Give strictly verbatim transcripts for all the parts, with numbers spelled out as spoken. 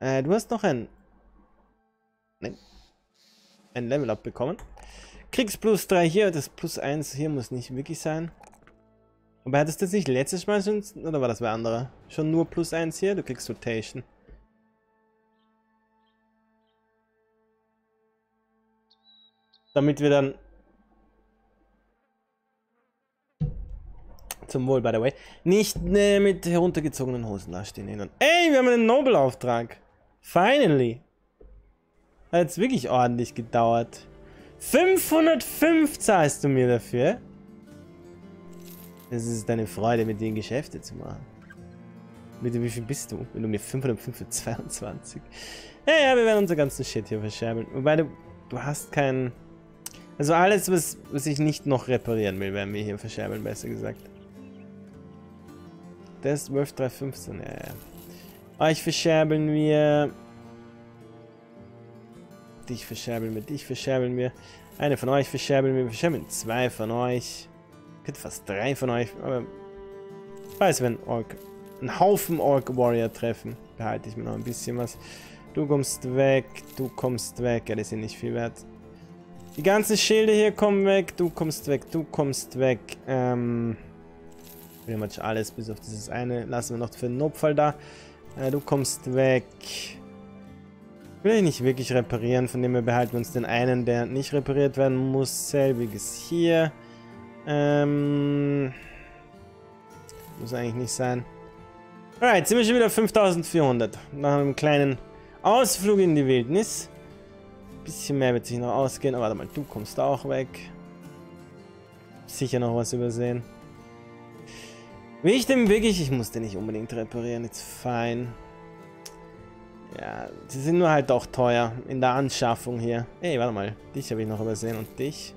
Äh, du hast noch ein... Nein. Ein Level-Up bekommen. Kriegst plus drei hier, das plus eins hier muss nicht wirklich sein. Aber hattest du das nicht letztes Mal schon, oder war das bei anderer? Schon nur plus eins hier, du kriegst Rotation. Damit wir dann... Zum Wohl, by the way. Nicht ne, mit heruntergezogenen Hosen dastehen. Ey, wir haben einen Nobel-Auftrag. Finally. Hat jetzt wirklich ordentlich gedauert. fünfhundertfünf zahlst du mir dafür. Es ist deine Freude, mit denen Geschäfte zu machen. Bitte, wie viel bist du? Wenn du mir fünfhundertfünf für zweiundzwanzig. Ja, ja, wir werden unser ganzen Shit hier verscherbeln. Wobei du, du hast keinen... Also alles, was, was ich nicht noch reparieren will, werden wir hier verscherbeln, besser gesagt. Das ist Wolf drei fünfzehn, ja, ja. Euch verscherbeln wir... Dich verscherbeln wir, dich verscherbeln wir. Eine von euch verscherbeln wir, wir verscherbeln zwei von euch. Ich könnte fast drei von euch, aber... Weiß, wenn Ork... Einen Haufen Ork Warrior treffen, behalte ich mir noch ein bisschen was. Du kommst weg, du kommst weg. Ja, die sind nicht viel wert. Die ganzen Schilde hier kommen weg, du kommst weg, du kommst weg. Ähm... Pretty much alles, bis auf dieses eine. Lassen wir noch für den Notfall da. Äh, du kommst weg. Will ich nicht wirklich reparieren, von dem wir behalten wir uns den einen, der nicht repariert werden muss. Selbiges hier. Ähm... Muss eigentlich nicht sein. Alright, sind wir schon wieder fünftausendvierhundert. Nach einem kleinen Ausflug in die Wildnis. Ein bisschen mehr wird sich noch ausgehen. Aber warte mal, du kommst auch weg. Sicher noch was übersehen. Will ich denn wirklich? Ich muss den nicht unbedingt reparieren. It's fine. Ja, die sind nur halt auch teuer in der Anschaffung hier. Ey, warte mal. Dich habe ich noch übersehen und dich.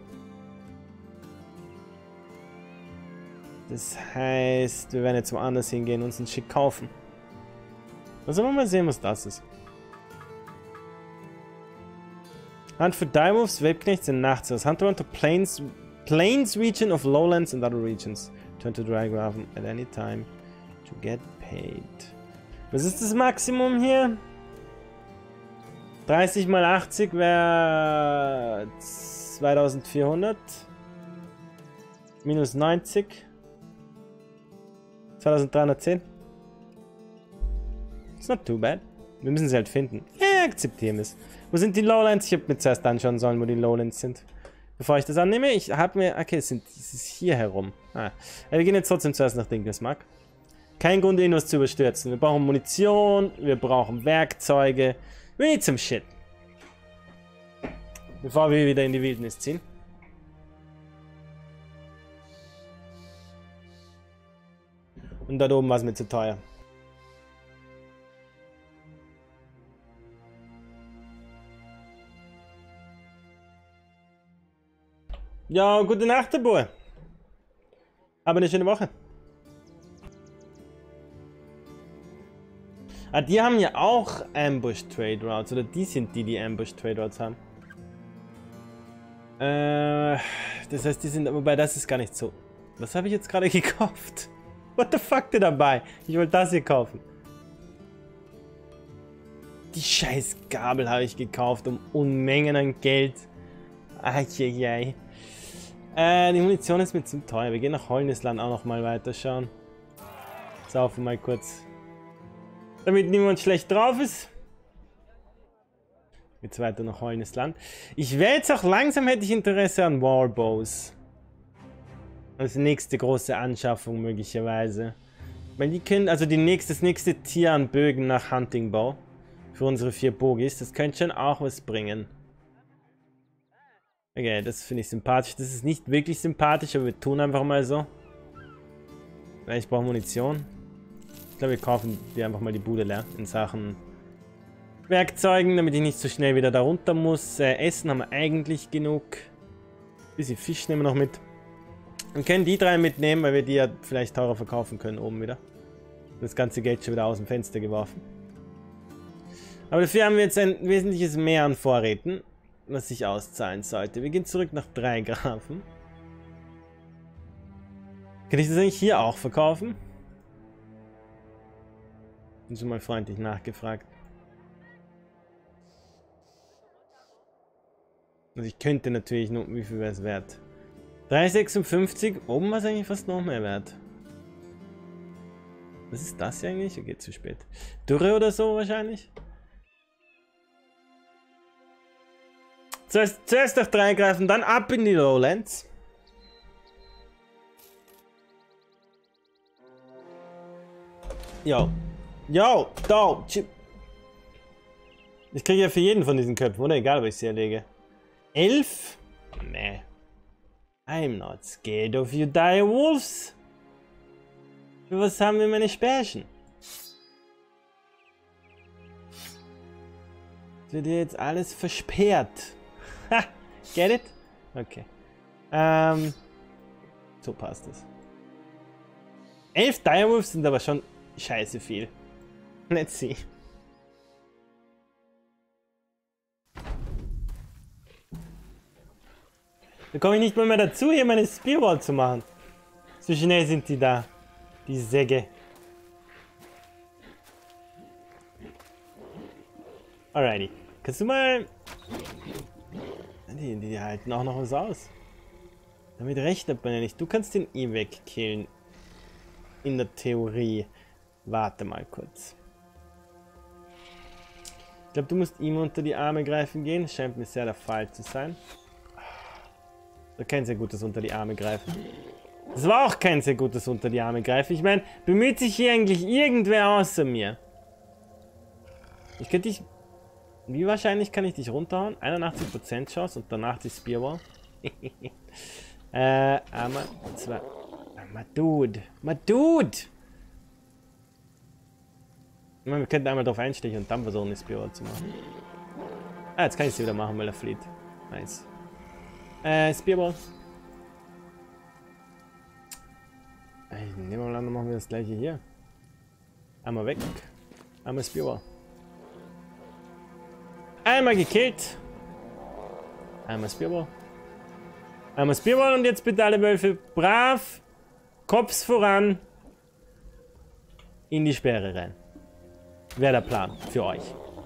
Das heißt, wir werden jetzt woanders hingehen und uns ein Schick kaufen. Also wollen wir mal sehen, was das ist. Hunt for Direwolves, Webknechts and Nachts. Hunter to Plains, Plains region of Lowlands and other regions. Turn to Drygraven at any time to get paid. Was ist das Maximum hier? dreißig mal achtzig wäre zweitausendvierhundert. Minus neunzig. zweitausenddreihundertzehn. It's not too bad. Wir müssen sie halt finden. Ja, akzeptieren es. Wo sind die Lowlands? Ich habe mir zuerst anschauen sollen, wo die Lowlands sind. Bevor ich das annehme, ich habe mir... Okay, es, sind, es ist hier herum. Ah. Wir gehen jetzt trotzdem zuerst nach Dinklesmark. Kein Grund, irgendwas zu überstürzen. Wir brauchen Munition, wir brauchen Werkzeuge. Wir need some shit. Bevor wir wieder in die Wildnis ziehen. Und da oben war es mir zu teuer. Ja, gute Nacht, der Bub. Aber eine schöne Woche. Ah, die haben ja auch Ambush Trade Routes. Oder die sind die, die Ambush Trade Routes haben. Äh, das heißt, die sind... Wobei, das ist gar nicht so. Was habe ich jetzt gerade gekauft? What the fuck denn dabei? Ich wollte das hier kaufen. Die scheiß Gabel habe ich gekauft um Unmengen an Geld. Eieiei. Äh, die Munition ist mir zu teuer. Wir gehen nach Holnisland auch noch mal weiterschauen. Saufen mal kurz. Damit niemand schlecht drauf ist. Jetzt weiter nach Holnisland. Ich wäre jetzt auch langsam, hätte ich Interesse an Warbows. Als nächste große Anschaffung möglicherweise. Weil die können, also die nächste, das nächste Tier an Bögen nach Hunting Bow. Für unsere vier Bogis. Das könnte schon auch was bringen. Okay, das finde ich sympathisch. Das ist nicht wirklich sympathisch, aber wir tun einfach mal so. Weil ich brauche Munition. Ich glaube, wir kaufen dir einfach mal die Bude leer in Sachen Werkzeugen, damit ich nicht so schnell wieder da runter muss. Äh, Essen haben wir eigentlich genug. Ein bisschen Fisch nehmen wir noch mit. Wir können die drei mitnehmen, weil wir die ja vielleicht teurer verkaufen können oben wieder. Das ganze Geld schon wieder aus dem Fenster geworfen. Aber dafür haben wir jetzt ein wesentliches Mehr an Vorräten, was sich auszahlen sollte. Wir gehen zurück nach Dreigrafen. Kann ich das eigentlich hier auch verkaufen? Bin schon mal freundlich nachgefragt. Also ich könnte natürlich noch, wie viel wäre es wert? drei sechsundfünfzig, oben war es eigentlich fast noch mehr wert. Was ist das hier eigentlich? Okay, zu spät. Dürre oder so wahrscheinlich? Zuerst, zuerst auf drei greifen, dann ab in die Lowlands. Jo. Jo, da. Ich kriege ja für jeden von diesen Köpfen, oder? Egal, ob ich sie erlege. Elf? Nee. I'm not scared of you dire wolves. Für was haben wir meine Spärchen? Das wird hier jetzt alles versperrt. Ha! Get it? Okay. Ähm. So passt es. Elf Direwolves sind aber schon scheiße viel. Let's see. Da komme ich nicht mal mehr dazu, hier meine Spearwall zu machen. So schnell sind die da. Die Säge. Alrighty. Kannst du mal... Die, die halten auch noch was aus. Damit rechnet man ja nicht. Du kannst den eh wegkillen. In der Theorie. Warte mal kurz. Ich glaube, du musst ihm unter die Arme greifen gehen. Scheint mir sehr der Fall zu sein. Da kein sehr gutes unter die Arme greifen. Das war auch kein sehr gutes unter die Arme greifen. Ich meine, bemüht sich hier eigentlich irgendwer außer mir? Ich könnte dich... Wie wahrscheinlich kann ich dich runterhauen? einundachtzig Prozent Chance und danach die Spearwall. äh, aber zwei... Ma Dude. Ma Dude! Ich meine, wir könnten einmal drauf einstechen und dann versuchen, die Spearwall zu machen. Ah, jetzt kann ich sie wieder machen, weil er flieht. Nice. Äh, Spearball. Ich nehme mal an, dann machen wir das gleiche hier. Einmal weg. Einmal Spearball. Einmal gekillt. Einmal Spearball. Einmal Spearball und jetzt bitte alle Wölfe brav. Kopf voran. In die Sperre rein. Wäre der Plan für euch.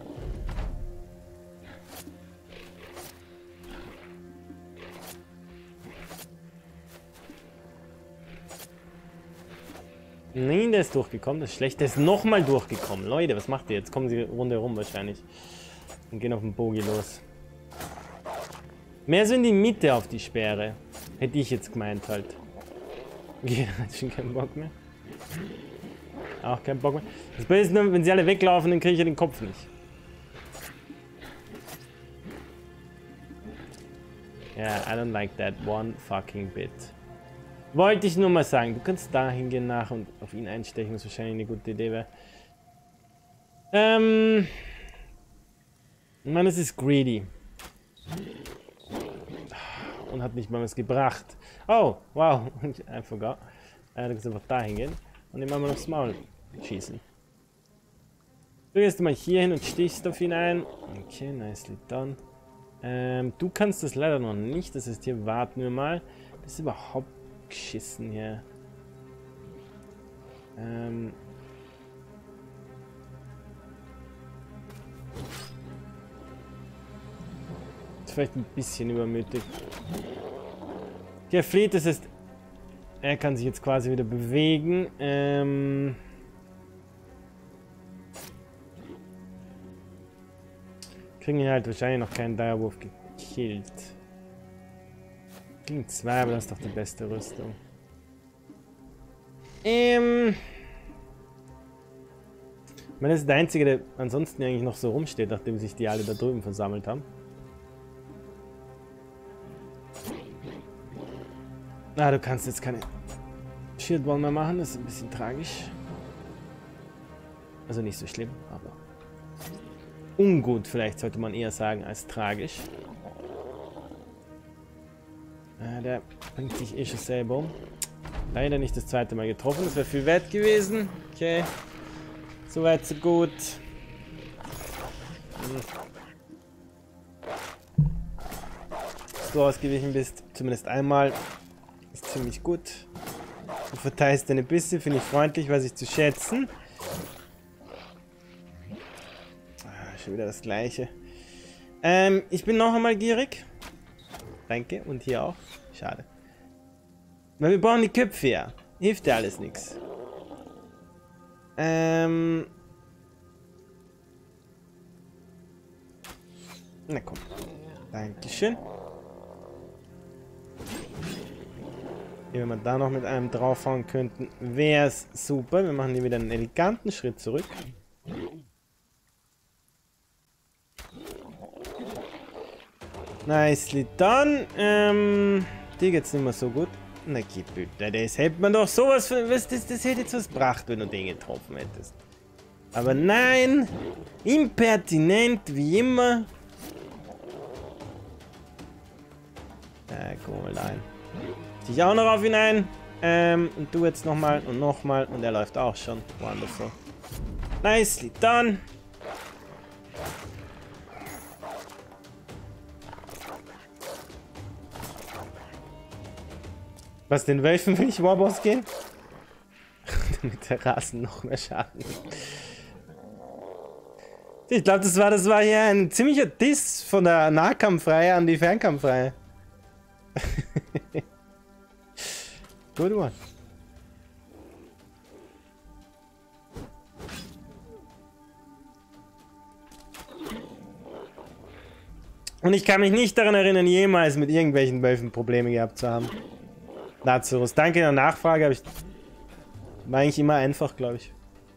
Nein, der ist durchgekommen. Das ist schlecht. Der ist nochmal durchgekommen. Leute, was macht ihr jetzt? Kommen sie Runde rum wahrscheinlich. Und gehen auf den Bogi los. Mehr so in die Mitte auf die Sperre. Hätte ich jetzt gemeint halt. Okay, hat schon keinen Bock mehr. Auch keinen Bock mehr. Das Böse ist nur, wenn sie alle weglaufen, dann kriege ich ja den Kopf nicht. Ja, yeah, I don't like that one fucking bit. Wollte ich nur mal sagen. Du kannst da hingehen nach und auf ihn einstechen, was wahrscheinlich eine gute Idee wäre. Ähm... Ich meine, es ist greedy. Und hat nicht mal was gebracht. Oh, wow. I forgot. Äh, du kannst einfach da hingehen und ihm einmal aufs Maul schießen. Du gehst mal hier hin und stichst auf ihn ein. Okay, nicely done. Ähm, du kannst das leider noch nicht. Das heißt, hier warten wir mal. Das ist überhaupt geschissen hier. Ähm... Vielleicht ein bisschen übermütig. Der flieht, das heißt, er kann sich jetzt quasi wieder bewegen. Ähm Kriegen hier halt wahrscheinlich noch keinen Direwolf gekillt. Kriegen zwei, aber das ist doch die beste Rüstung. Ähm ich meine, das ist der einzige, der ansonsten eigentlich noch so rumsteht, nachdem sich die alle da drüben versammelt haben. Ah, du kannst jetzt keine Shieldwall mehr machen, das ist ein bisschen tragisch. Also nicht so schlimm, aber ungut vielleicht sollte man eher sagen als tragisch. Ah, der bringt sich eh schon selber um. Leider nicht das zweite Mal getroffen, das wäre viel wert gewesen. Okay, soweit so gut. Hm. Dass du ausgewichen bist, zumindest einmal. Ist ziemlich gut. Du verteilst deine Bisse, finde ich freundlich, weiß ich zu schätzen. Ah, schon wieder das Gleiche. Ähm, ich bin noch einmal gierig. Danke. Und hier auch. Schade. Weil wir brauchen die Köpfe ja. Hilft ja alles nichts. Ähm. Na komm. Dankeschön. Wenn wir da noch mit einem draufhauen könnten, wäre es super. Wir machen hier wieder einen eleganten Schritt zurück. Nicely done. Ähm, die geht's nicht mehr so gut. Na geh bitte, das hätte man doch sowas für. Was, das, das hätte jetzt was gebracht, wenn du den getroffen hättest. Aber nein! Impertinent wie immer. Ja, komm mal rein. Ich auch noch auf ihn ein. Ähm, und du jetzt nochmal und nochmal. Und er läuft auch schon. Wonderful. Nicely done. Was, den Wölfen will ich Warboss gehen? Mit der Rasen noch mehr Schaden. Ich glaube, das war, das war hier ein ziemlicher Diss von der Nahkampfreihe an die Fernkampfreihe. Good one. Und ich kann mich nicht daran erinnern, jemals mit irgendwelchen Wölfen Probleme gehabt zu haben. Lazarus, danke der Nachfrage, aber ich war eigentlich immer einfach, glaube ich.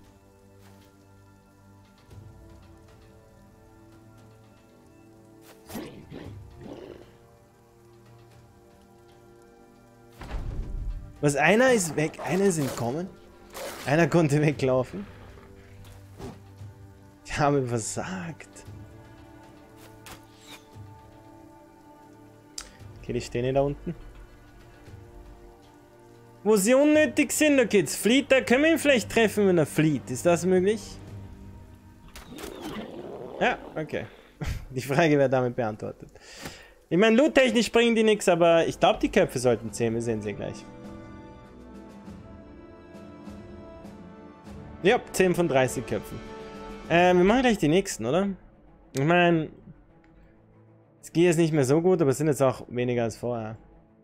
Was, einer ist weg, einer ist entkommen, einer konnte weglaufen. Die haben versagt. Okay, die stehen hier da unten. Wo sie unnötig sind, okay, jetzt flieht, da können wir ihn vielleicht treffen, wenn er flieht. Ist das möglich? Ja, okay. Die Frage wäre damit beantwortet. Ich meine, loottechnisch bringen die nichts, aber ich glaube, die Köpfe sollten zählen. Wir sehen sie gleich. Ja, zehn von dreißig Köpfen. Äh, wir machen gleich die nächsten, oder? Ich meine, es geht jetzt nicht mehr so gut, aber es sind jetzt auch weniger als vorher.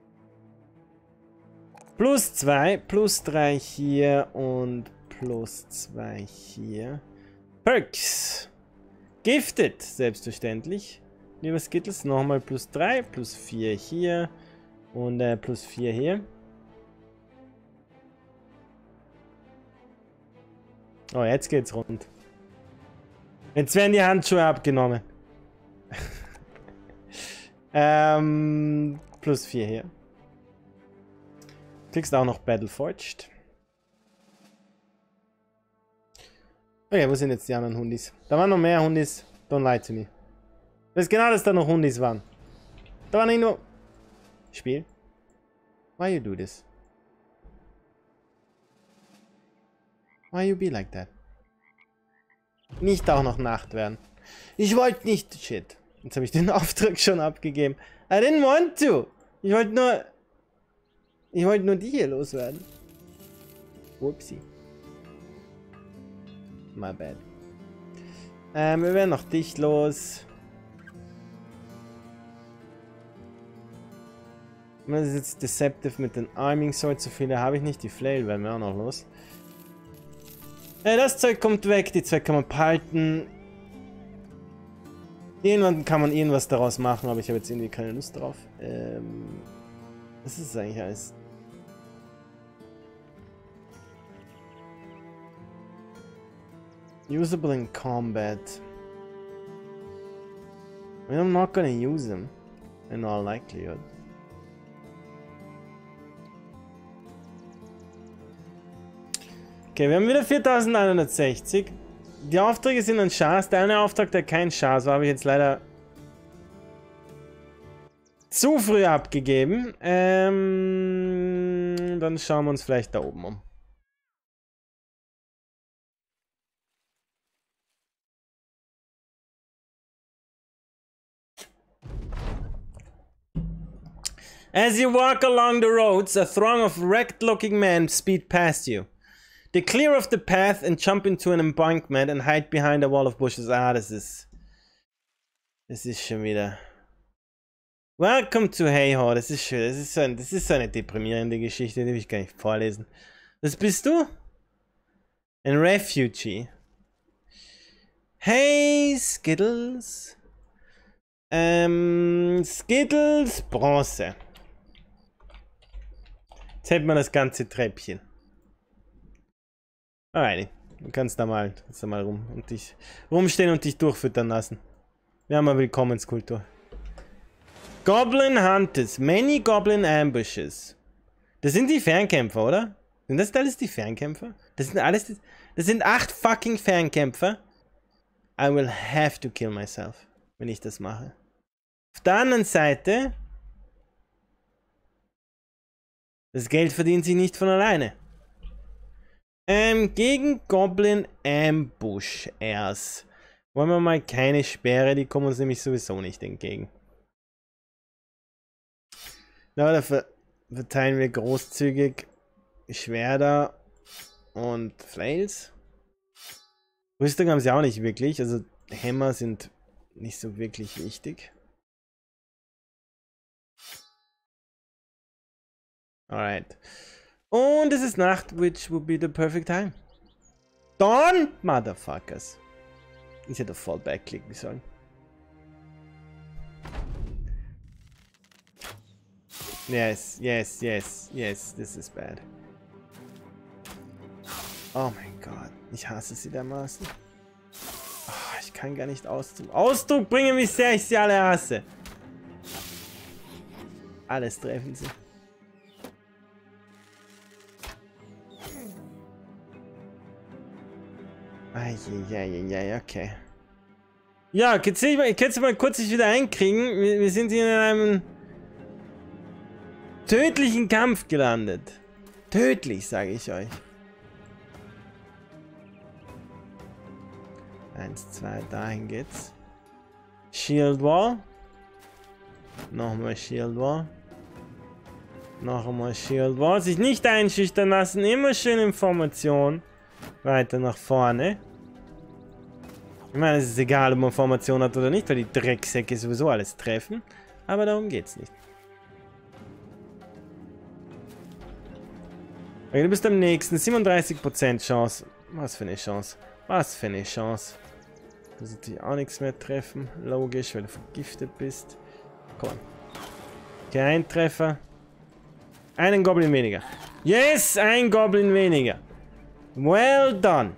Plus zwei, plus drei hier und plus zwei hier. Perks. Gifted, selbstverständlich. Lieber Skittles, nochmal plus drei, plus vier hier und äh, plus vier hier. Oh, jetzt geht's rund. Jetzt werden die Handschuhe abgenommen. ähm, plus vier hier. Kriegst auch noch Battleforged. Okay, wo sind jetzt die anderen Hundis? Da waren noch mehr Hundis. Don't lie to me. Ich weiß genau, dass da noch Hundis waren. Da war nicht nur... Spiel. Why you do this? Why you be like that? Nicht auch noch Nacht werden. Ich wollte nicht... Shit. Jetzt habe ich den Auftrag schon abgegeben. I didn't want to. Ich wollte nur... Ich wollte nur die hier loswerden. Whoopsie. My bad. Ähm, wir werden noch dich los. Das ist jetzt Deceptive mit den Arming Sword. So viele habe ich nicht. Die Flail werden wir auch noch los. Äh, das Zeug kommt weg. Die zwei kann man behalten. Irgendwann kann man irgendwas daraus machen, aber ich habe jetzt irgendwie keine Lust drauf. Ähm, was ist eigentlich alles? Usable in combat. I mean, I'm not gonna use them in all likelihood. Okay, wir haben wieder viertausendeinhundertsechzig. Die Aufträge sind ein Chance. Der eine Auftrag, der kein Chance war, habe ich jetzt leider zu früh abgegeben. Ähm, dann schauen wir uns vielleicht da oben um. As you walk along the roads, a throng of wrecked-looking men speed past you. They clear off the path and jump into an embankment and hide behind a wall of bushes. Ah, das ist... Das ist schon wieder... Welcome to Hey Ho. Das ist schön. Das ist so, ein, das ist so eine deprimierende Geschichte, die will ich gar nicht vorlesen. Was bist du? Ein Refugee. Hey, Skittles. Ähm, Skittles Bronze. Jetzt hätten wir das ganze Treppchen. Alrighty. Du kannst da mal, kannst da mal rum und dich rumstehen und dich durchfüttern lassen. Wir haben eine Willkommenskultur. Goblin Hunters. Many Goblin Ambushes. Das sind die Fernkämpfer, oder? Sind das alles die Fernkämpfer? Das sind alles die, das sind acht fucking Fernkämpfer. I will have to kill myself, wenn ich das mache. Auf der anderen Seite, das Geld verdient sich nicht von alleine. Ähm, gegen Goblin Ambushers. Wollen wir mal keine Sperre, die kommen uns nämlich sowieso nicht entgegen. Na, da ver verteilen wir großzügig Schwerter und Flails. Rüstung haben sie auch nicht wirklich, also Hämmer sind nicht so wirklich wichtig. Alright. Und es ist Nacht, which would be the perfect time. Dawn, motherfuckers. Ich hätte auf Fallback klicken sollen. Yes, yes, yes, yes, this is bad. Oh mein Gott, ich hasse sie dermaßen. Oh, ich kann gar nicht Ausdruck. Ausdruck bringen, wie sehr ich sie alle hasse. Alles treffen sie. Eieieiei, okay. Ja, kannst du mal, kannst du mal kurz sich wieder einkriegen? Wir, wir sind hier in einem tödlichen Kampf gelandet. Tödlich, sage ich euch. Eins, zwei, dahin geht's. Shield Wall. Nochmal Shield Wall. Noch einmal Shield Wall. Sich nicht einschüchtern lassen. Immer schön in Formation. Weiter nach vorne. Ich meine, es ist egal, ob man Formation hat oder nicht, weil die Drecksäcke sowieso alles treffen. Aber darum geht's nicht. Okay, du bist am nächsten. siebenunddreißig Prozent Chance. Was für eine Chance. Was für eine Chance. Du sollst dich auch nichts mehr treffen. Logisch, weil du vergiftet bist. Komm. Kein Treffer. Einen Goblin weniger. Yes, ein Goblin weniger. Well done.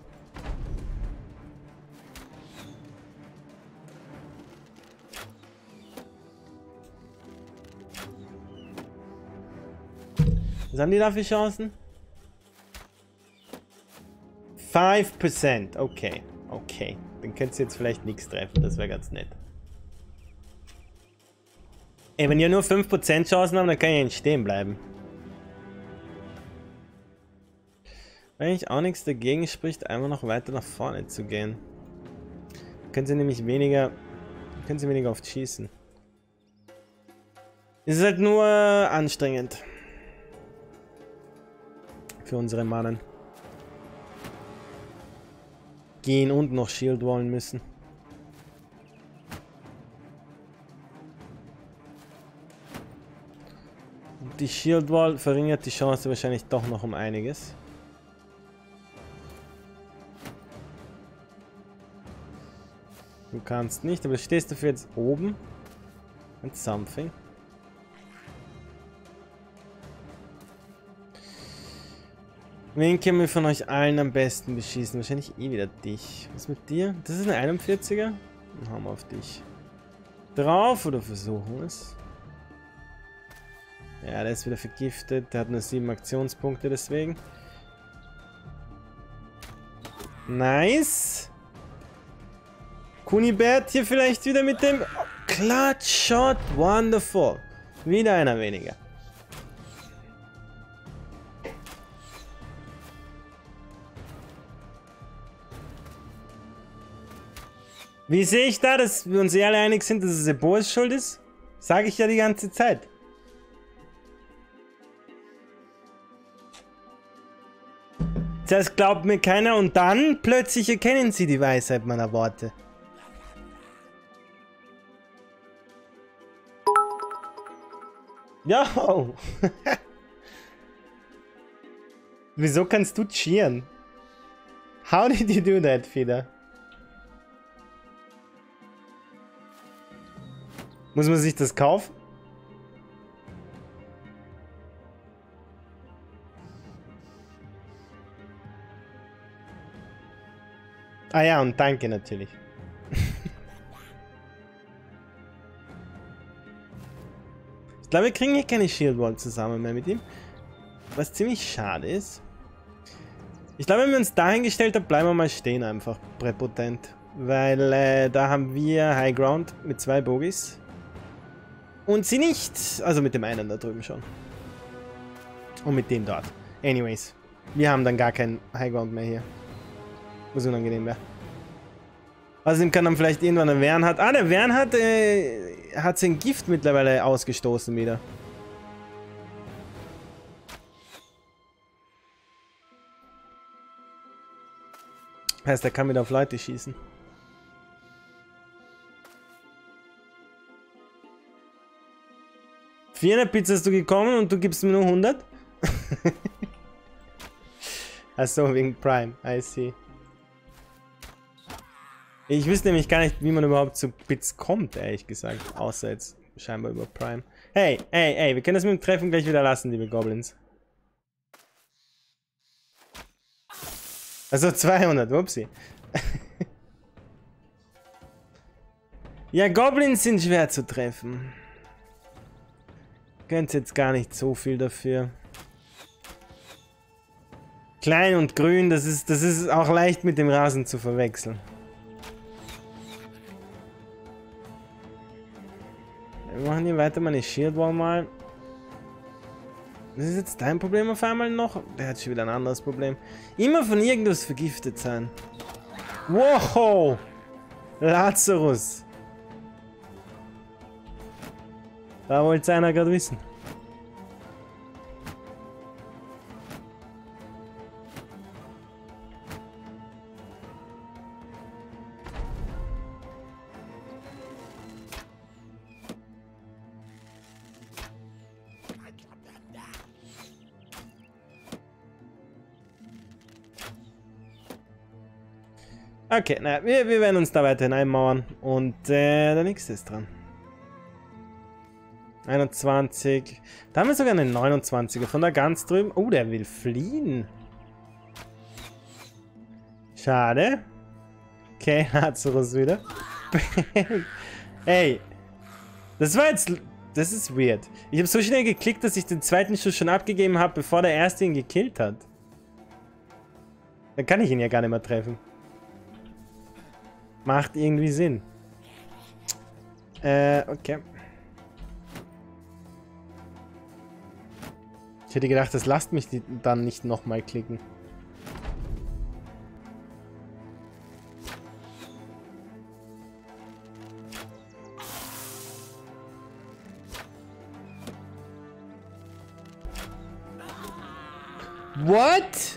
Was haben die da für Chancen? fünf Prozent. Okay. Okay. Dann könntest du jetzt vielleicht nichts treffen. Das wäre ganz nett. Ey, wenn ihr nur fünf Prozent Chancen habt, dann kann ich nicht stehen bleiben. Eigentlich auch nichts dagegen spricht, einfach noch weiter nach vorne zu gehen. Dann können sie nämlich weniger, können sie weniger oft schießen. Es ist halt nur anstrengend. Für unsere Mannen. Gehen und noch Shield wallen müssen. Die Shield Wall verringert die Chance wahrscheinlich doch noch um einiges. Du kannst nicht, aber stehst dafür jetzt oben. Und something. Wen können wir von euch allen am besten beschießen? Wahrscheinlich eh wieder dich. Was mit dir? Das ist eine einundvierziger? Dann haben wir auf dich. Drauf oder versuchen es? Ja, der ist wieder vergiftet. Der hat nur sieben Aktionspunkte deswegen. Nice. Kunibert hier vielleicht wieder mit dem Clutch Shot. Wonderful. Wieder einer weniger. Wie sehe ich da, dass wir uns alle einig sind, dass es Eboas Schuld ist? Sage ich ja die ganze Zeit. Zuerst glaubt mir keiner und dann plötzlich erkennen sie die Weisheit meiner Worte. Ja! Wieso kannst du cheeren? How did you do that, Fida? Muss man sich das kaufen? Ah ja, und danke natürlich. Ich glaube, wir kriegen hier keine Shield Wall zusammen mehr mit ihm. Was ziemlich schade ist. Ich glaube, wenn wir uns dahingestellt haben, bleiben wir mal stehen einfach. Präpotent. Weil äh, da haben wir High Ground mit zwei Bogies. Und sie nicht. Also mit dem einen da drüben schon. Und mit dem dort. Anyways. Wir haben dann gar keinen High Ground mehr hier. Was unangenehm wäre. Außerdem kann dann vielleicht irgendwann der Vernhardt. Ah, der Vernhardt äh, hat sein Gift mittlerweile ausgestoßen wieder. Heißt, er kann wieder auf Leute schießen. vierhundert Pizza hast du gekommen und du gibst mir nur hundert? Achso, wegen Prime. I see. Ich wüsste nämlich gar nicht, wie man überhaupt zu Bits kommt, ehrlich gesagt. Außer jetzt scheinbar über Prime. Hey, hey, hey, wir können das mit dem Treffen gleich wieder lassen, liebe Goblins. Also zweihundert, whoopsie. Ja, Goblins sind schwer zu treffen. Könnt jetzt gar nicht so viel dafür. Klein und grün, das ist, das ist auch leicht mit dem Rasen zu verwechseln. Wir machen hier weiter meine Shield Wall mal. Das ist jetzt dein Problem auf einmal noch? Der hat schon wieder ein anderes Problem. Immer von irgendwas vergiftet sein. Wow! Lazarus! Da wollte es einer gerade wissen. Okay, na, wir, wir werden uns da weiterhin einmauern. Und äh, der nächste ist dran. einundzwanzig. Da haben wir sogar einen neunundzwanziger von da ganz drüben. Oh, der will fliehen. Schade. Okay, Lazarus wieder. Ey. Das war jetzt... Das ist weird. Ich habe so schnell geklickt, dass ich den zweiten Schuss schon abgegeben habe, bevor der erste ihn gekillt hat. Dann kann ich ihn ja gar nicht mehr treffen. Macht irgendwie Sinn. Äh, okay. Ich hätte gedacht, das lasst mich dann nicht nochmal klicken. What?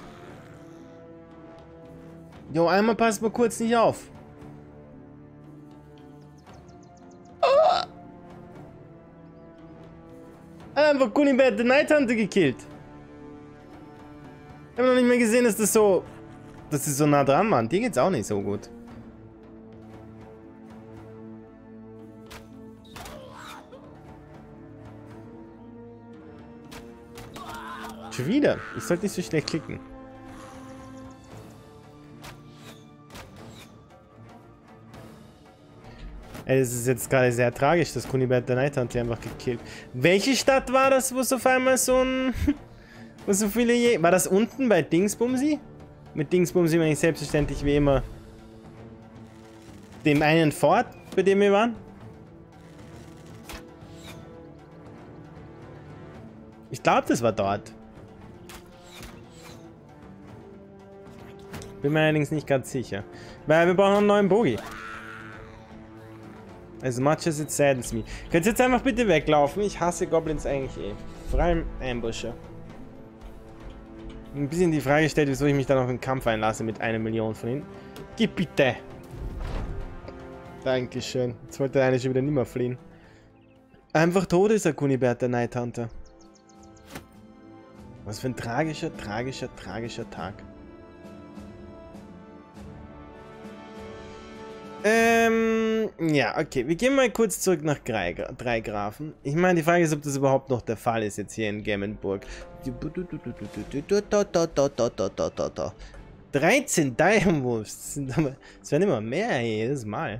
Jo, einmal passt mal kurz nicht auf. Einfach Kunibert den Night Hunter gekillt. Ich habe noch nicht mehr gesehen, dass das so... Das ist so nah dran, Mann. Dir geht's auch nicht so gut. Schon wieder. Ich sollte nicht so schlecht klicken. Ey, es ist jetzt gerade sehr tragisch, dass Kunibert der Night Hunter einfach gekillt. Welche Stadt war das, wo es auf einmal so ein... wo so viele je... War das unten bei Dingsbumsi? Mit Dingsbumsi meine ich selbstverständlich wie immer dem einen Fort, bei dem wir waren. Ich glaube, das war dort. Bin mir allerdings nicht ganz sicher. Weil wir brauchen einen neuen Bogi. As much as it saddens me. Könnt ihr jetzt einfach bitte weglaufen? Ich hasse Goblins eigentlich eh. Vor allem Ambusher. Ein bisschen die Frage stellt, wieso ich mich dann auf einen Kampf einlasse mit einer Million von ihnen. Gib bitte! Dankeschön. Jetzt wollte der eine schon wieder nicht mehr fliehen. einfach tot ist, der Kunibert, der Night Hunter. Was für ein tragischer, tragischer, tragischer Tag. Ähm, ja, okay. Wir gehen mal kurz zurück nach Dreigrafen. Ich meine, die Frage ist, ob das überhaupt noch der Fall ist jetzt hier in Gemmenburg. dreizehn Direwolves. Das werden immer mehr jedes Mal.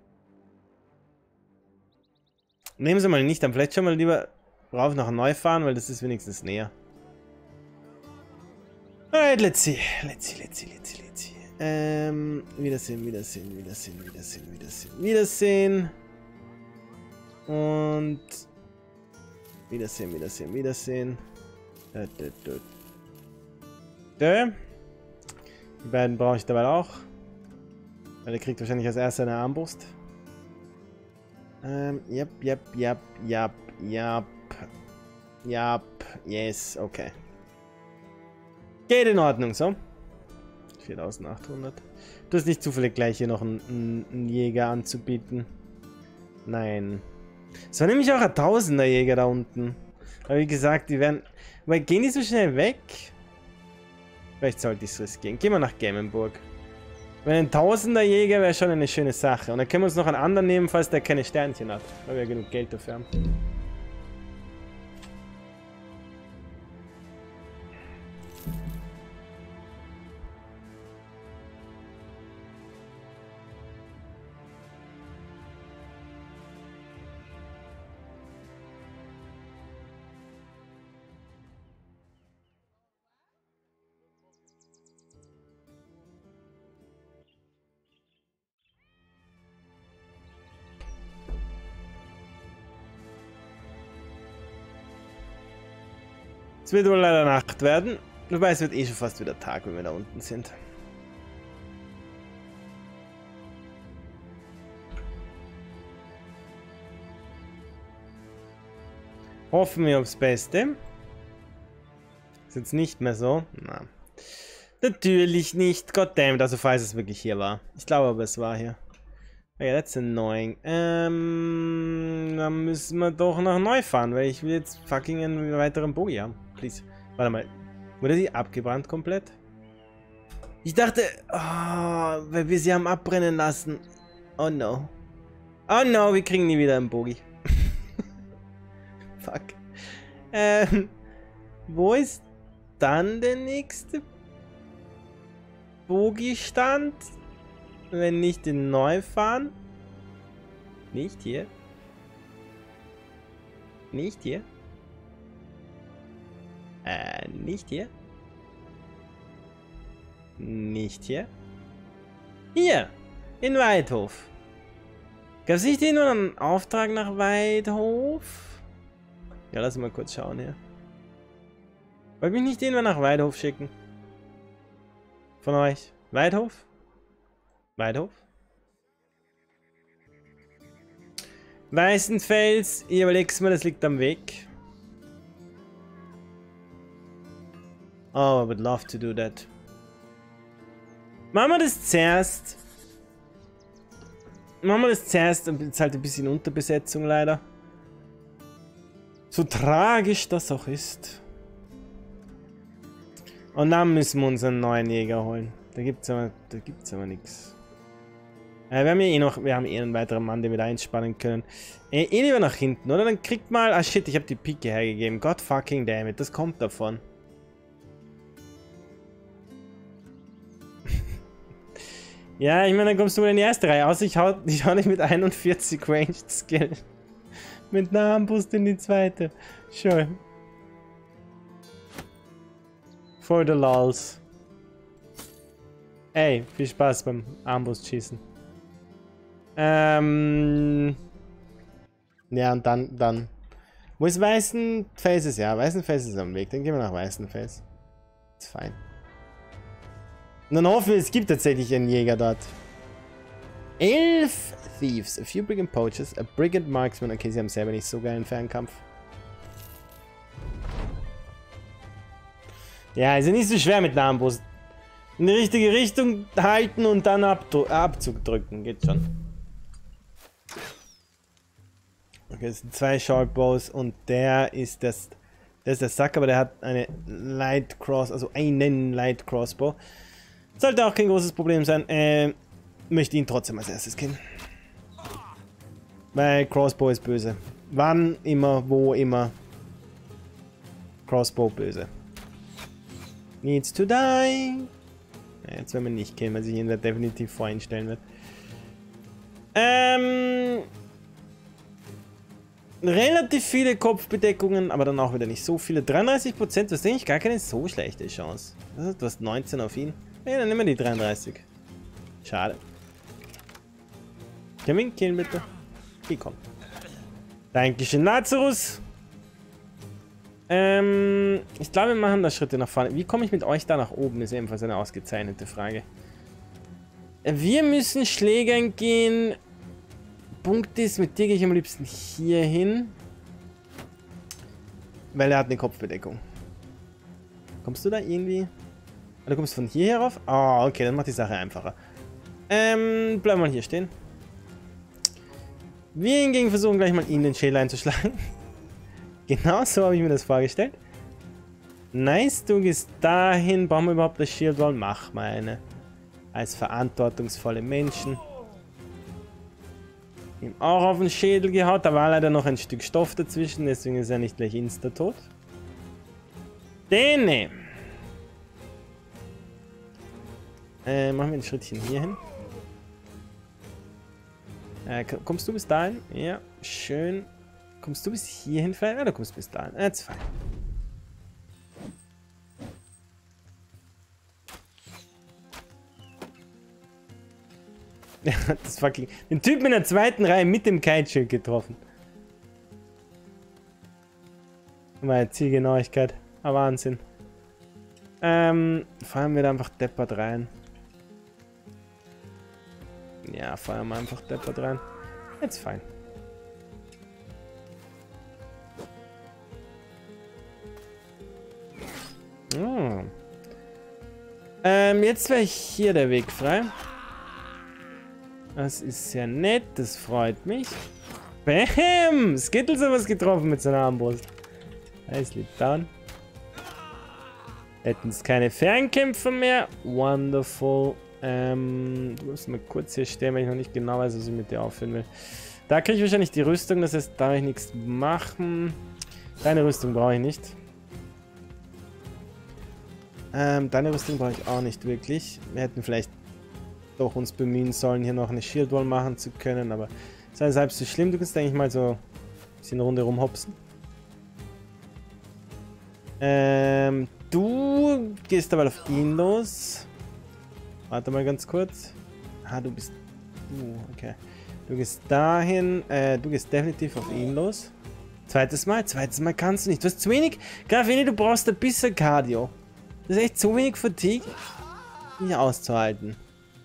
Nehmen Sie mal nicht, dann vielleicht schon mal lieber rauf nach neu fahren, weil das ist wenigstens näher. Alright, let's see. Let's see, let's see, let's see, let's see. Ähm, Wiedersehen, Wiedersehen, Wiedersehen, Wiedersehen, Wiedersehen, Wiedersehen. Und Wiedersehen, Wiedersehen, Wiedersehen. Da, da, da. Da. Die beiden brauche ich dabei auch. Weil der kriegt wahrscheinlich als erster eine Armbrust. Ähm, yep, yep, yep, yep, yep. Yep, yes, okay. Geht in Ordnung, so. viertausendachthundert. Du hast nicht zufällig gleich hier noch einen, einen Jäger anzubieten. Nein. Es war nämlich auch ein Tausender Jäger da unten. Aber wie gesagt, die werden... Weil gehen die so schnell weg? Vielleicht sollte ich es riskieren. Gehen wir nach Gemmenburg. Weil ein Tausender Jäger wäre schon eine schöne Sache. Und dann können wir uns noch einen anderen nehmen, falls der keine Sternchen hat. Weil wir ja genug Geld dafür haben. Es wird wohl leider Nacht werden. Wobei es wird eh schon fast wieder Tag, wenn wir da unten sind. Hoffen wir aufs Beste. Ist jetzt nicht mehr so. Na. Natürlich nicht. Goddammit, also falls es wirklich hier war. Ich glaube aber, es war hier. Okay, that's annoying. Ähm, dann müssen wir doch nach neu fahren, weil ich will jetzt fucking einen weiteren Bogi haben. Please. Warte mal. Wurde sie abgebrannt komplett? Ich dachte, oh, weil wir sie haben abbrennen lassen. Oh no. Oh no, wir kriegen nie wieder einen Bogi. Fuck. Ähm, wo ist dann der nächste Bogi-Stand? Wenn nicht in Neufahren? Nicht hier? Nicht hier? Äh, nicht hier? Nicht hier? Hier! In Weidhof. Gab es nicht hier nur einen Auftrag nach Weidhof? Ja, lass mal kurz schauen hier. Wollt mich nicht irgendwann nach Weidhof schicken? Von euch? Weidhof? Weidhof? Weißenfels, ich überleg's mir, das liegt am Weg. Oh, I would love to do that. Machen wir das zuerst. Machen wir das zuerst. Jetzt halt ein bisschen Unterbesetzung leider. So tragisch das auch ist. Und dann müssen wir uns einen neuen Jäger holen. Da gibt's aber, da gibt's aber nichts. Äh, wir haben ja eh noch, wir haben eh einen weiteren Mann, den wir da einspannen können. Äh, eh lieber nach hinten, oder? Dann kriegt mal, ah shit, ich habe die Pike hergegeben. God fucking damn it, das kommt davon. Ja, ich meine, dann kommst du mal in die erste Reihe aus. Ich hau, ich hau nicht mit einundvierzig Ranged Skill. Mit einer Armbrust in die zweite. Sure. For the lols. Ey, viel Spaß beim Armbrustschießen. Ähm. Ja, und dann, dann. Wo ist Weißenfels? Ja, Weißenfels ist am Weg. Dann gehen wir nach Weißenfels. Ist fein. Und dann hoffen wir, es gibt tatsächlich einen Jäger dort. Elf Thieves, a few Brigand Poachers, a Brigand Marksman. Okay, sie haben selber nicht so geilen Fernkampf. Ja, ist ja nicht so schwer mit einer Armbrust. In die richtige Richtung halten und dann Abdru Abzug drücken. Geht schon. Okay, das sind zwei Shortbows und der ist das. Der ist der Sack, aber der hat eine Light Cross, also einen Light Crossbow. Sollte auch kein großes Problem sein. Äh, möchte ihn trotzdem als erstes killen. Weil Crossbow ist böse. Wann immer, wo immer. Crossbow böse. Needs to die. Ja, jetzt werden wir nicht killen, weil sich ihn definitiv voreinstellen wird. Ähm. Relativ viele Kopfbedeckungen, aber dann auch wieder nicht so viele. dreiunddreißig Prozent, das ist eigentlich gar keine so schlechte Chance. Du hast neunzehn auf ihn. Ja, dann nehmen wir die dreiunddreißig. Schade. Können wir ihn killen, bitte? Okay, komm. Dankeschön, Lazarus. Ähm, ich glaube, wir machen da Schritte nach vorne. Wie komme ich mit euch da nach oben? Ist ebenfalls eine ausgezeichnete Frage. Wir müssen Schlägern gehen. Punkt ist, mit dir gehe ich am liebsten hier hin. Weil er hat eine Kopfbedeckung. Kommst du da irgendwie? Du kommst von hier herauf? Ah, oh, okay, dann macht die Sache einfacher. Ähm, bleiben wir mal hier stehen. Wir hingegen versuchen gleich mal ihn den Schädel einzuschlagen. Genau so habe ich mir das vorgestellt. Nice, du gehst dahin. Brauchen wir überhaupt das Shield Wall? Mach mal eine. Als verantwortungsvolle Menschen. Ihm auch auf den Schädel gehaut. Da war leider noch ein Stück Stoff dazwischen, deswegen ist er nicht gleich insta-tot. Den ne. Äh, machen wir ein Schrittchen hier hin. Äh, kommst du bis dahin? Ja, schön. Kommst du bis hierhin vielleicht? Ja, du kommst bis dahin. That's fine. Er hat das fucking... den Typen in der zweiten Reihe mit dem Kite-Schild getroffen. Meine Zielgenauigkeit. Ah, Wahnsinn. Ähm, fahren wir da einfach deppert rein. Ja, fahren wir einfach deppert rein. Jetzt fein. Oh. Ähm, jetzt wäre hier der Weg frei. Das ist sehr nett, das freut mich. Bam! Skittles hat was getroffen mit seiner Armbrust. Nicely done. Hätten es keine Fernkämpfer mehr. Wonderful. Ähm, du musst mal kurz hier stehen, weil ich noch nicht genau weiß, was ich mit dir aufhören will. Da kriege ich wahrscheinlich die Rüstung, das heißt, da darf ich nichts machen. Deine Rüstung brauche ich nicht. Ähm, deine Rüstung brauche ich auch nicht wirklich. Wir hätten vielleicht doch uns bemühen sollen, hier noch eine Shield Wall machen zu können, aber sei es halb so schlimm. Du kannst eigentlich mal so ein bisschen eine Runde rumhopsen. Ähm, du gehst aber auf ihn los. Warte mal ganz kurz. Ah, du bist... Uh, okay. Du gehst dahin. Äh, du gehst definitiv auf ihn los. Zweites Mal. Zweites Mal kannst du nicht. Du hast zu wenig... Grafini, du brauchst ein bisschen Cardio. Das ist echt zu wenig Fatigue, nicht auszuhalten.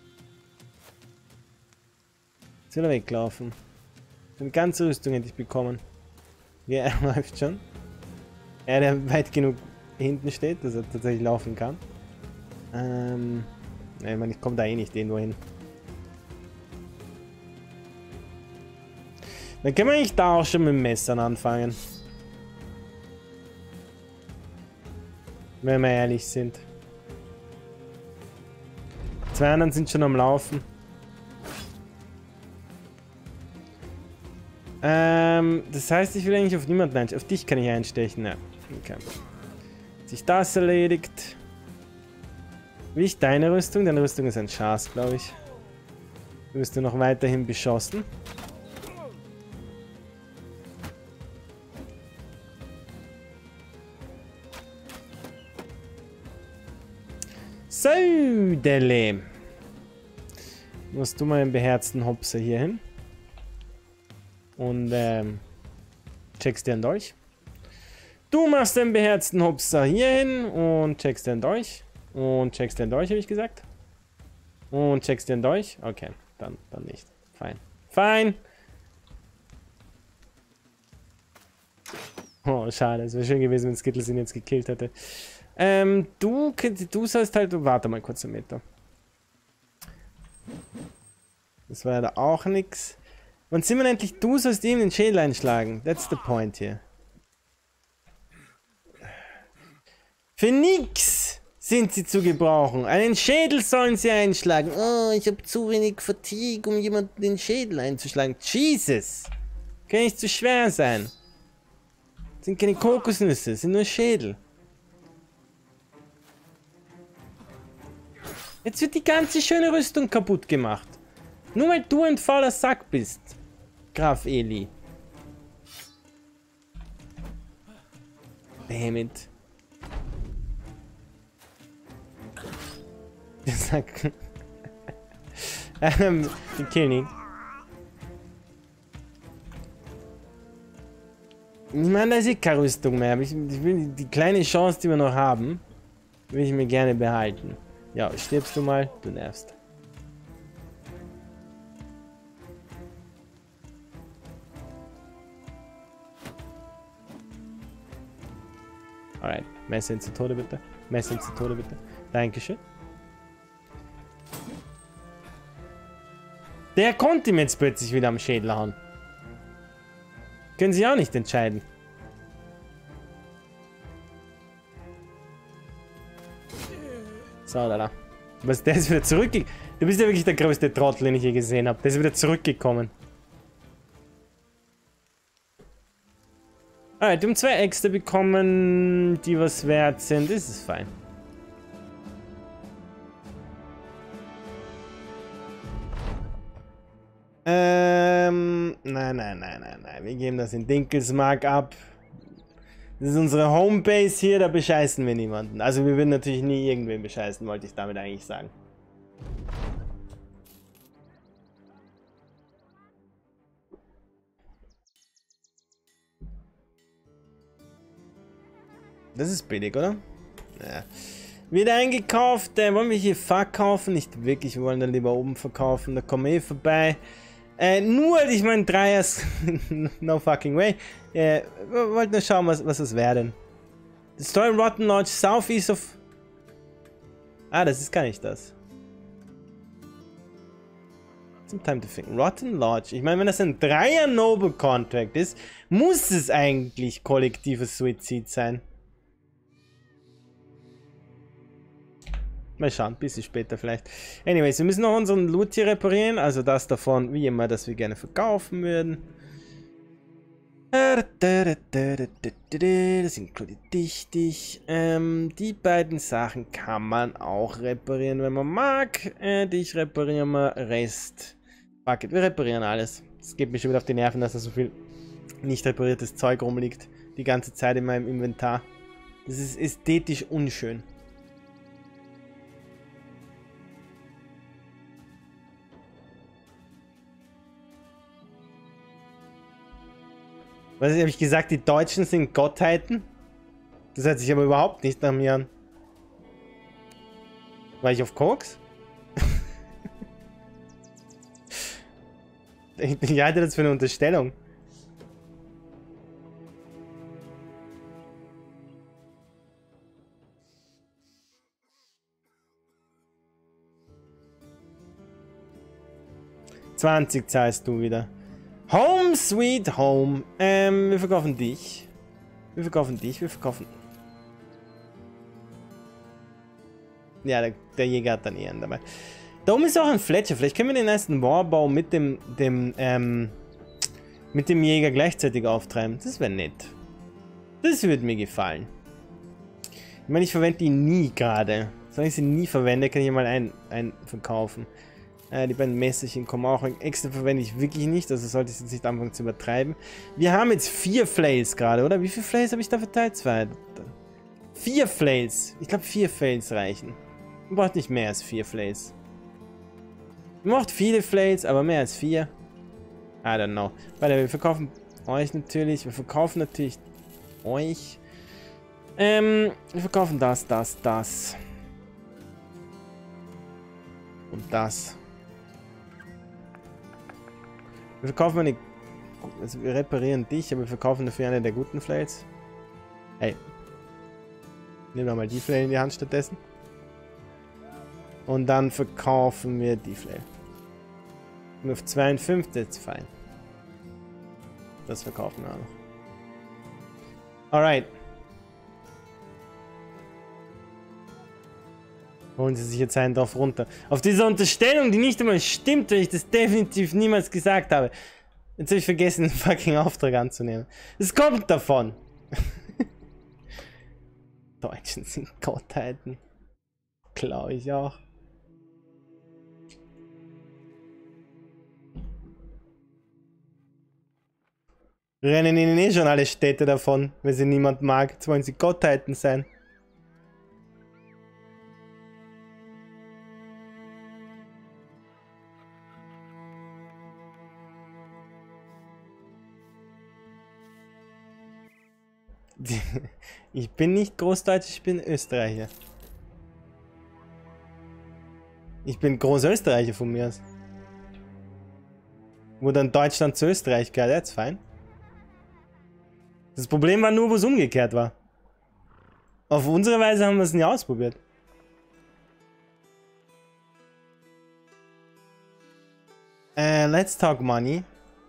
Jetzt will er weglaufen. Eine ganze Rüstung hätte ich bekommen. Ja, er läuft schon. Er, der weit genug hinten steht, dass er tatsächlich laufen kann. Ähm... Ich meine, ich komme da eh nicht irgendwo hin. Dann können wir eigentlich da auch schon mit dem Messern anfangen. Wenn wir ehrlich sind. Zwei anderen sind schon am Laufen. Ähm, das heißt, ich will eigentlich auf niemanden einstechen. Auf dich kann ich einstechen. Ja. Okay. Hat sich das erledigt. Wie ich deine Rüstung? Deine Rüstung ist ein Schatz, glaube ich. Du wirst du noch weiterhin beschossen. So, Dele. Musst du mal einen beherzten Hopser hier hin. Und ähm, checkst den Dolch. Du machst den beherzten Hopser hier hin und checkst den Dolch. Und checkst den Dolch, habe ich gesagt. Und checkst den Dolch. Okay, dann, dann nicht. Fein. Fein. Oh, schade. Es wäre schön gewesen, wenn Skittles ihn jetzt gekillt hätte. Ähm, du, du sollst halt... Warte mal kurz einen Meter. Das war ja da auch nix. Wann sind wir endlich? Du sollst ihm den Schädel einschlagen. That's the point hier. Für nix sind sie zu gebrauchen. Einen Schädel sollen sie einschlagen. Oh, ich habe zu wenig Fatigue, um jemanden den Schädel einzuschlagen. Jesus! Kann nicht zu schwer sein. Das sind keine Kokosnüsse, das sind nur Schädel. Jetzt wird die ganze schöne Rüstung kaputt gemacht. Nur weil du ein fauler Sack bist. Graf Eli. Damn it. Der Sack. ähm, wir killen ihn. Ich meine, da ist eh keine Rüstung mehr. Aber ich, ich will die kleine Chance, die wir noch haben, will ich mir gerne behalten. Ja, stirbst du mal? Du nervst. Alright, Messer ihn zu Tode bitte. Messer ihn zu Tode bitte. Dankeschön. Der konnte ihm jetzt plötzlich wieder am Schädel hauen. Können Sie auch nicht entscheiden. So, da, da. Was, der ist wieder zurückgekommen. Du bist ja wirklich der größte Trottel, den ich je gesehen habe. Der ist wieder zurückgekommen. Alright, wir haben zwei Äxte bekommen, die was wert sind. Das ist fein. Ähm, nein, nein, nein, nein, nein. Wir geben das in Dinkelsmark ab. Das ist unsere Homebase hier, da bescheißen wir niemanden. Also wir würden natürlich nie irgendwen bescheißen, wollte ich damit eigentlich sagen. Das ist billig, oder? Ja. Wieder eingekauft. Äh, wollen wir hier verkaufen? Nicht wirklich, wir wollen dann lieber oben verkaufen. Da kommen wir eh vorbei. Äh, nur, ich meine, Dreiers. No fucking way. Äh, wir wollten nur schauen, was, was das wäre denn. Destroy Rotten Lodge southeast of... Ah, das ist gar nicht das. Some time to think. Rotten Lodge. Ich meine, wenn das ein Dreier Noble Contract ist, muss es eigentlich kollektives Suizid sein. Mal schauen, ein bisschen später vielleicht. Anyways, wir müssen noch unseren Loot hier reparieren. Also das davon, wie immer, das wir gerne verkaufen würden. Das inkludiert dich. Ähm, die beiden Sachen kann man auch reparieren, wenn man mag. Äh, dich reparieren wir. Rest. Fuck it, wir reparieren alles. Es geht mir schon wieder auf die Nerven, dass da so viel nicht repariertes Zeug rumliegt. Die ganze Zeit in meinem Inventar. Das ist ästhetisch unschön. Was habe ich gesagt? Die Deutschen sind Gottheiten? Das hört sich aber überhaupt nicht nach mir an. War ich auf Koks? Ich halte das für eine Unterstellung. zwanzig zahlst du wieder. Home sweet home. Ähm, wir verkaufen dich. Wir verkaufen dich, wir verkaufen... Ja, der, der Jäger hat dann Ehren dabei. Da oben ist auch ein Fletcher. Vielleicht können wir den ersten Warbau mit dem, dem, ähm, mit dem Jäger gleichzeitig auftreiben. Das wäre nett. Das würde mir gefallen. Ich meine, ich verwende die nie gerade. Solange ich sie nie verwende, kann ich mal einen, einen verkaufen. Äh, die beiden Messerchen kommen auch. Extra verwende ich wirklich nicht, also sollte ich jetzt nicht anfangen zu übertreiben. Wir haben jetzt vier Flails gerade, oder? Wie viele Flails habe ich da verteilt? Zwei. Vier Flails. Ich glaube, vier Flails reichen. Man braucht nicht mehr als vier Flails. Man braucht viele Flails, aber mehr als vier. I don't know. Warte, wir verkaufen euch natürlich. Wir verkaufen natürlich euch. Ähm, wir verkaufen das, das, das. Und das. Wir verkaufen eine... Also wir reparieren dich, aber wir verkaufen dafür eine der guten Flails. Hey. Nehmen wir mal die Flail in die Hand stattdessen. Und dann verkaufen wir die Flail. Und auf zweiundfünfzig ist fein. Das verkaufen wir auch noch. Alright. Holen Sie sich jetzt einen drauf runter. Auf diese Unterstellung, die nicht einmal stimmt, weil ich das definitiv niemals gesagt habe. Jetzt habe ich vergessen, den fucking Auftrag anzunehmen. Es kommt davon. Deutschen sind Gottheiten. Glaube ich auch. Rennen ihnen eh schon alle Städte davon, weil sie niemand mag. Jetzt wollen sie Gottheiten sein. Ich bin nicht Großdeutsch, ich bin Österreicher. Ich bin Großösterreicher von mir aus. Wo dann Deutschland zu Österreich gehört, jetzt fein. Das Problem war nur, wo es umgekehrt war. Auf unsere Weise haben wir es nie ausprobiert. Äh, let's talk money.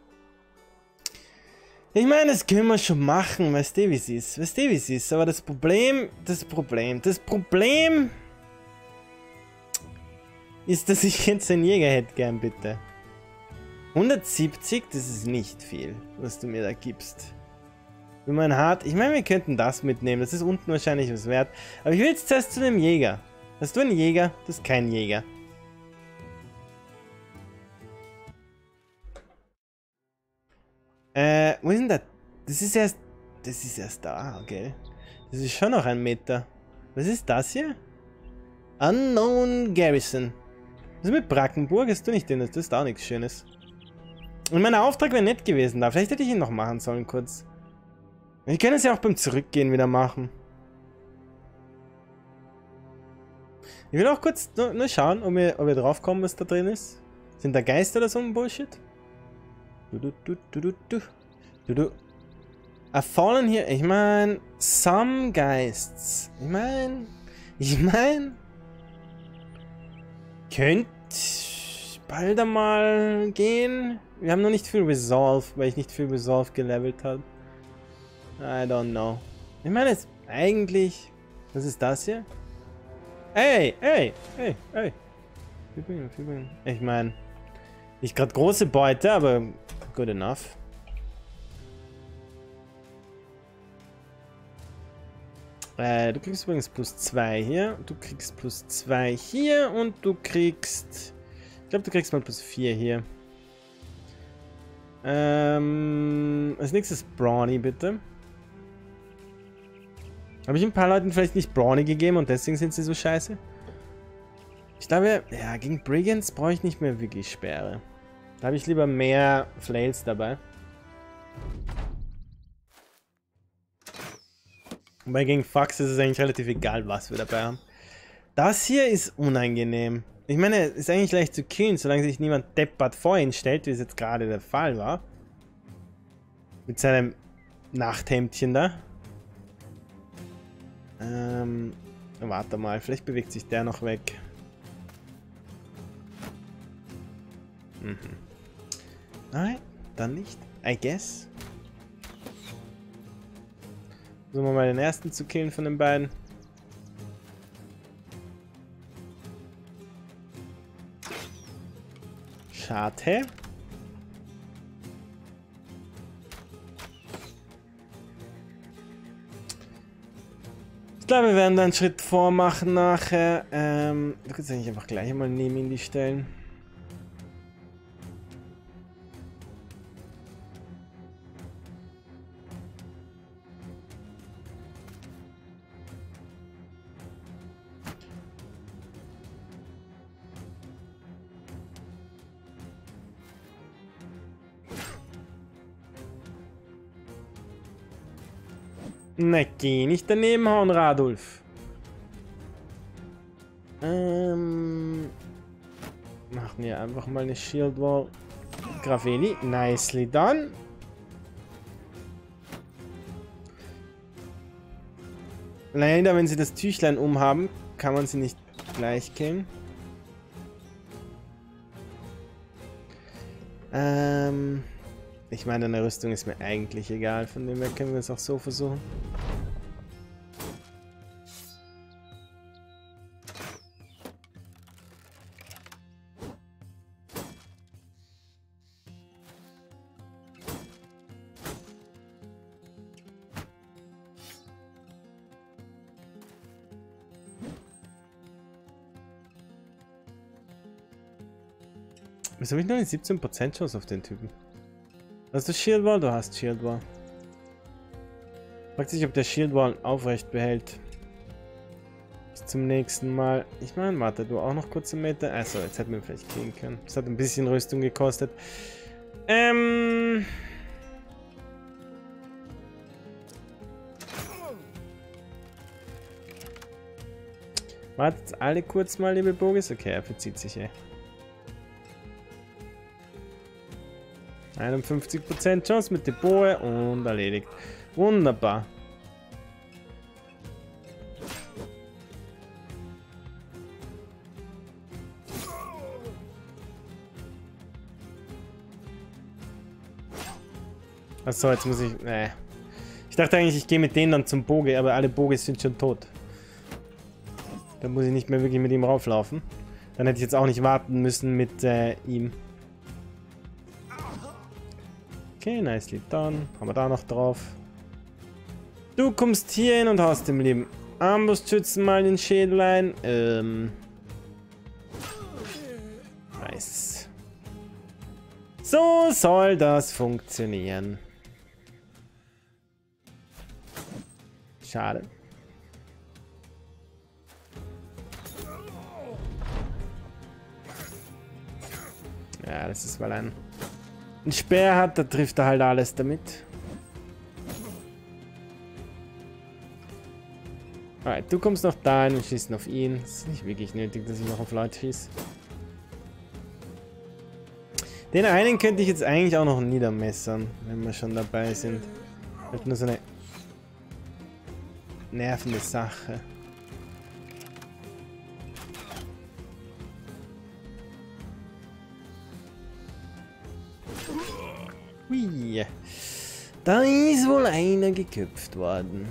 Ich meine, das können wir schon machen, weißt du, wie es ist. Weißt du, wie es ist. Aber das Problem, das Problem, das Problem ist, dass ich jetzt einen Jäger hätte gern, bitte. hundertsiebzig, das ist nicht viel, was du mir da gibst. Wenn man hart, ich meine, wir könnten das mitnehmen, das ist unten wahrscheinlich was wert. Aber ich will jetzt zuerst zu dem Jäger. Hast du einen Jäger? Das ist kein Jäger. Äh, wo ist denn das? Das ist erst, das ist erst da, okay. Das ist schon noch ein Meter. Was ist das hier? Unknown Garrison. Was ist mit Brackenburg? Hast du nicht den? Das ist auch nichts Schönes. Und mein Auftrag wäre nett gewesen da. Vielleicht hätte ich ihn noch machen sollen kurz. Wir können es ja auch beim Zurückgehen wieder machen. Ich will auch kurz nur, nur schauen, ob wir, ob wir drauf kommen, was da drin ist. Sind da Geister oder so ein Bullshit? Du, du, du, du, du, du. Du, du. A Fallen hier. Ich meine, some Geists. Ich meine, ich meine, könnte bald einmal gehen. Wir haben noch nicht viel Resolve, weil ich nicht viel Resolve gelevelt habe. I don't know. Ich meine jetzt eigentlich... Was ist das hier? Ey, ey, ey, ey. Ich meine, nicht gerade große Beute, aber good enough. Äh, du kriegst übrigens plus zwei hier. Du kriegst plus zwei hier und du kriegst... Ich glaube, du kriegst mal plus vier hier. Ähm, als nächstes Brawny, bitte. Habe ich ein paar Leuten vielleicht nicht Brawny gegeben und deswegen sind sie so scheiße? Ich glaube, ja, gegen Brigands brauche ich nicht mehr wirklich Sperre. Da habe ich lieber mehr Flails dabei. Wobei gegen Fox ist es eigentlich relativ egal, was wir dabei haben. Das hier ist unangenehm. Ich meine, es ist eigentlich leicht zu killen, solange sich niemand deppert vor ihn stellt, wie es jetzt gerade der Fall war. Mit seinem Nachthemdchen da. Ähm, warte mal, vielleicht bewegt sich der noch weg. Mhm. Nein, dann nicht. I guess. Versuchen wir mal den ersten zu killen von den beiden. Schade. Ich glaube, wir werden da einen Schritt vormachen nachher. Ähm, du kannst eigentlich einfach gleich mal neben ihn die stellen. Na, geh nicht daneben hauen, Radulf. Ähm. Machen wir einfach mal eine Shield Wall. Graveli, nicely done. Leider, wenn sie das Tüchlein umhaben, kann man sie nicht gleich killen. Ähm. Ich meine, eine Rüstung ist mir eigentlich egal, von dem her können wir es auch so versuchen. Wieso habe ich nur eine siebzehn Prozent Chance auf den Typen? Hast du Shield Wall? Du hast Shield Wall. Fragt sich, ob der Shield Wall aufrecht behält. Bis zum nächsten Mal. Ich meine, warte, du auch noch kurze Meter. Achso, jetzt hätten wir vielleicht kriegen können. Das hat ein bisschen Rüstung gekostet. Ähm. Wartet alle kurz mal, liebe Bogus. Okay, er verzieht sich eh. einundfünfzig Prozent Chance mit der Boe und erledigt. Wunderbar. Achso, jetzt muss ich... Nee. Ich dachte eigentlich, ich gehe mit denen dann zum Boge, aber alle Boges sind schon tot. Da muss ich nicht mehr wirklich mit ihm rauflaufen. Dann hätte ich jetzt auch nicht warten müssen mit äh, ihm. Okay, nicely done. Haben wir da noch drauf. Du kommst hier hin und haust dem lieben Armbrustschützen mal den Schädel ein. Ähm. Nice. So soll das funktionieren. Schade. Ja, das ist, weil ein, ein Speer hat, da trifft er halt alles damit. Alright, du kommst noch dahin und schießt auf ihn. Es ist nicht wirklich nötig, dass ich noch auf Leute schieße. Den einen könnte ich jetzt eigentlich auch noch niedermessern, wenn wir schon dabei sind. Das ist nur so eine nervende Sache. Hui. Da ist wohl einer geköpft worden.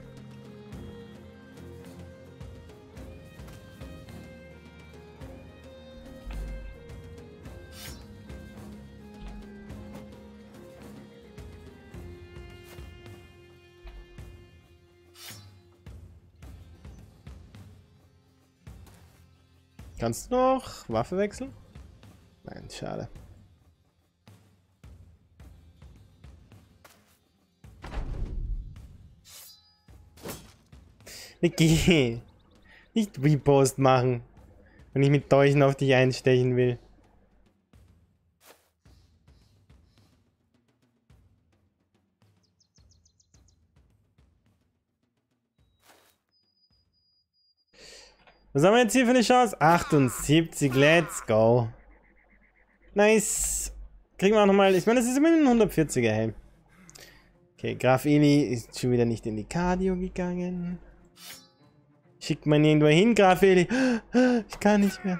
Kannst du noch Waffe wechseln? Nein, schade. Niki, nicht Repost machen, wenn ich mit Dolchen auf dich einstechen will. Was haben wir jetzt hier für eine Chance? achtundsiebzig, let's go. Nice. Kriegen wir auch nochmal, ich meine, das ist immerhin ein hundertvierziger Helm. Okay, Graf Eli ist schon wieder nicht in die Cardio gegangen. Schickt man irgendwo hin, Graf Eli. Ich kann nicht mehr.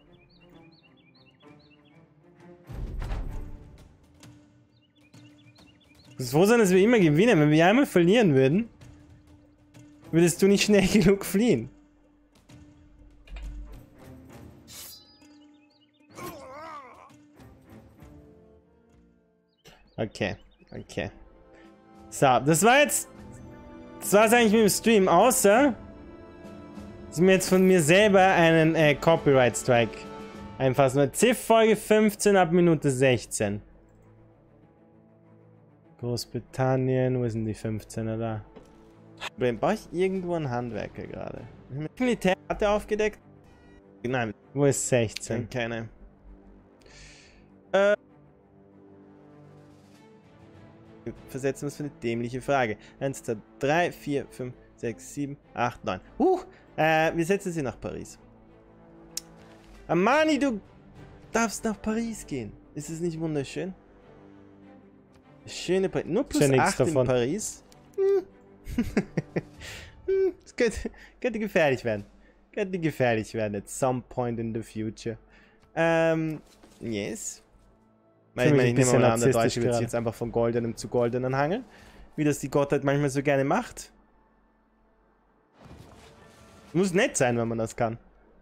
Es ist froh sein, dass wir immer gewinnen. Wenn wir einmal verlieren würden, würdest du nicht schnell genug fliehen. Okay, okay. So, das war jetzt... Das war es eigentlich mit dem Stream, außer... dass mir jetzt von mir selber einen äh, Copyright Strike einfassen. Ziff Folge fünfzehn ab Minute sechzehn. Großbritannien, wo sind die fünfzehner da? Brauche ich irgendwo einen Handwerker gerade? Militär hat er aufgedeckt? Nein, wo ist sechzehn? Keine. Äh... Versetzen wir es für eine dämliche Frage. eins, zwei, drei, vier, fünf, sechs, sieben, acht, neun. Huch! Äh, wir setzen sie nach Paris. Amani, du darfst nach Paris gehen. Ist es nicht wunderschön? Schöne Paris. Nur plus acht in Paris. Hm. hm, das könnte, könnte gefährlich werden. Könnte gefährlich werden at some point in the future. Ähm, yes. Weil ich meine, ich nehme mal an, der Deutsche wird sich jetzt einfach von Goldenem zu Goldenem hangeln. Wie das die Gottheit manchmal so gerne macht. Muss nett sein, wenn man das kann.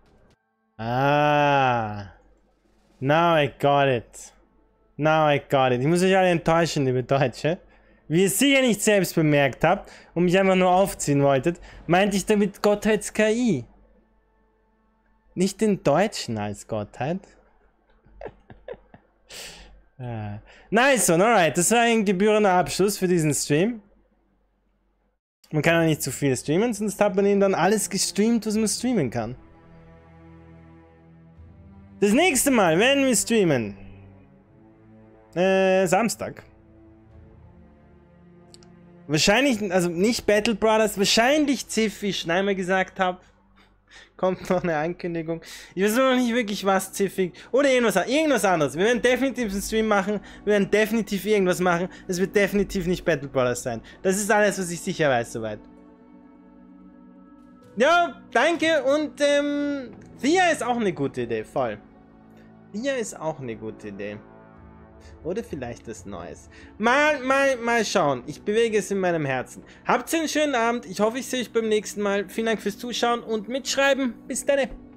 Ah. Now I got it. Now I got it. Ich muss euch alle enttäuschen, liebe Deutsche. Wie ihr sicher nicht selbst bemerkt habt und mich einfach nur aufziehen wolltet, meinte ich damit Gottheits-K I. Nicht den Deutschen als Gottheit. ah. Nice one, alright. Das war ein gebührender Abschluss für diesen Stream. Man kann auch nicht zu viel streamen, sonst hat man ihnen dann alles gestreamt, was man streamen kann. Das nächste Mal werden wir streamen. Äh, Samstag. Wahrscheinlich, also nicht Battle Brothers, wahrscheinlich Ziff, wie ich schon einmal gesagt habe. Kommt noch eine Ankündigung. Ich weiß noch nicht wirklich was Ziffig. Oder irgendwas, irgendwas anderes. Wir werden definitiv einen Stream machen. Wir werden definitiv irgendwas machen. Es wird definitiv nicht Battle Brothers sein. Das ist alles, was ich sicher weiß soweit. Ja, danke. Und ähm, Thea ist auch eine gute Idee, voll. Thea ist auch eine gute Idee. Oder vielleicht was Neues. Mal, mal, mal schauen. Ich bewege es in meinem Herzen. Habt einen schönen Abend. Ich hoffe, ich sehe euch beim nächsten Mal. Vielen Dank fürs Zuschauen und Mitschreiben. Bis dann.